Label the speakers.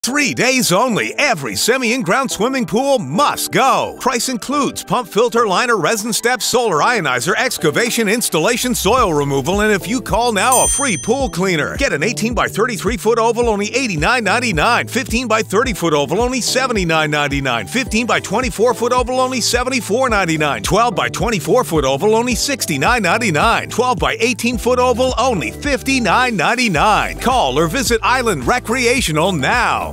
Speaker 1: 3 days only, every semi-in-ground swimming pool must go. Price includes pump, filter, liner, resin steps, solar ionizer, excavation, installation, soil removal, and if you call now, a free pool cleaner. Get an 18 by 33 foot oval, only $89.99. 15 by 30 foot oval, only $79.99. 15 by 24 foot oval, only $74.99. 12 by 24 foot oval, only $69.99. 12 by 18 foot oval, only $59.99. Call or visit Island Recreational now.